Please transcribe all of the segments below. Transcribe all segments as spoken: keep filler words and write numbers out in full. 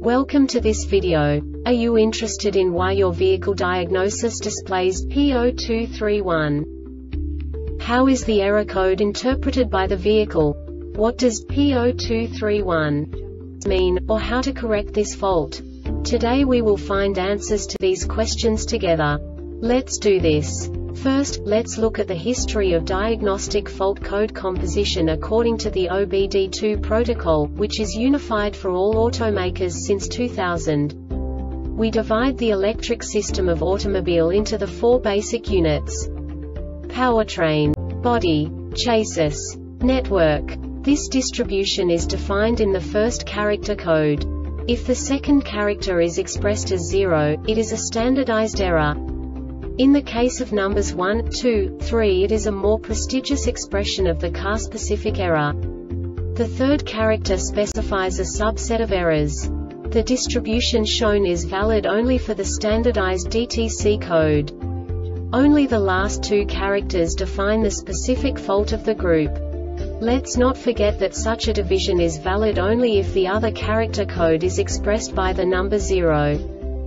Welcome to this video. Are you interested in why your vehicle diagnosis displays P zero two three one? How is the error code interpreted by the vehicle? What does P zero two three one mean, or how to correct this fault? Today we will find answers to these questions together. Let's do this. First, let's look at the history of diagnostic fault code composition according to the O B D two protocol, which is unified for all automakers since two thousand. We divide the electric system of automobile into the four basic units: powertrain, body, chassis, network. This distribution is defined in the first character code. If the second character is expressed as zero, it is a standardized error. In the case of numbers one, two, three, it is a more prestigious expression of the car-specific error. The third character specifies a subset of errors. The distribution shown is valid only for the standardized D T C code. Only the last two characters define the specific fault of the group. Let's not forget that such a division is valid only if the other character code is expressed by the number zero.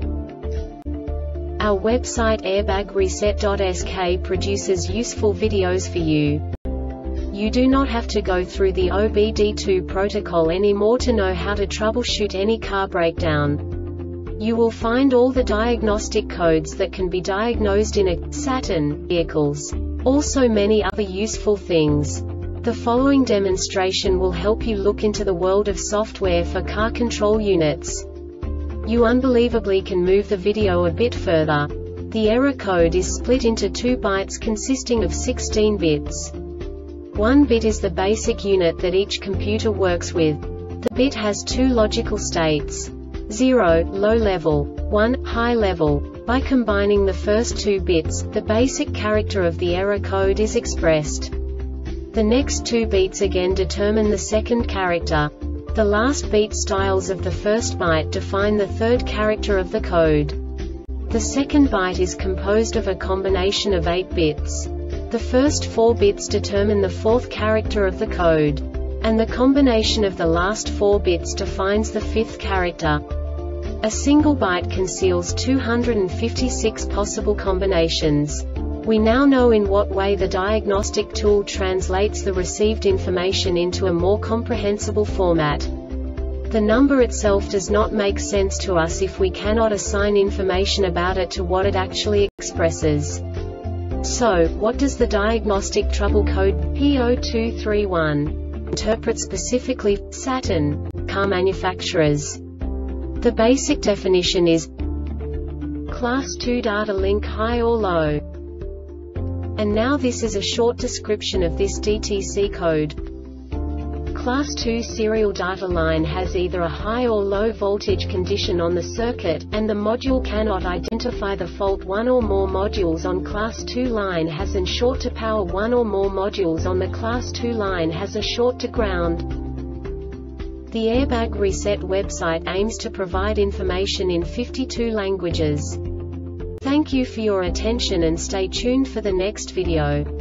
Our website airbag reset dot S K produces useful videos for you. You do not have to go through the O B D two protocol anymore to know how to troubleshoot any car breakdown. You will find all the diagnostic codes that can be diagnosed in a Saturn vehicles. Also many other useful things. The following demonstration will help you look into the world of software for car control units. You unbelievably can move the video a bit further. The error code is split into two bytes consisting of sixteen bits. One bit is the basic unit that each computer works with. The bit has two logical states: zero, low level, one, high level. By combining the first two bits, the basic character of the error code is expressed. The next two bits again determine the second character. The last beat styles of the first byte define the third character of the code. The second byte is composed of a combination of eight bits. The first four bits determine the fourth character of the code. And the combination of the last four bits defines the fifth character. A single byte conceals two hundred fifty-six possible combinations. We now know in what way the diagnostic tool translates the received information into a more comprehensible format. The number itself does not make sense to us if we cannot assign information about it to what it actually expresses. So, what does the diagnostic trouble code P zero two three one interpret specifically for Saturn car manufacturers? The basic definition is Class two data link high or low. And now this is a short description of this D T C code. Class two serial data line has either a high or low voltage condition on the circuit, and the module cannot identify the fault. One or more modules on Class two line has an short to power. One or more modules on the Class two line has a short to ground. The Airbag Reset website aims to provide information in fifty-two languages. Thank you for your attention and stay tuned for the next video.